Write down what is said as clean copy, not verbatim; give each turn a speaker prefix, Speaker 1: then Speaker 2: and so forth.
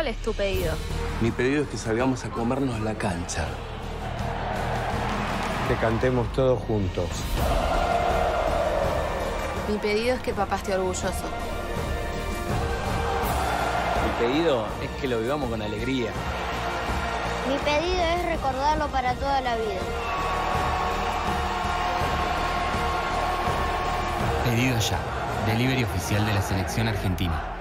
Speaker 1: ¿Cuál es tu pedido?
Speaker 2: Mi pedido es que salgamos a comernos la cancha.
Speaker 3: Que cantemos todos juntos.
Speaker 1: Mi pedido es que papá esté orgulloso.
Speaker 4: Mi pedido es que lo vivamos con alegría.
Speaker 5: Mi pedido es recordarlo para toda la vida.
Speaker 6: Pedido ya. Delivery oficial de la selección argentina.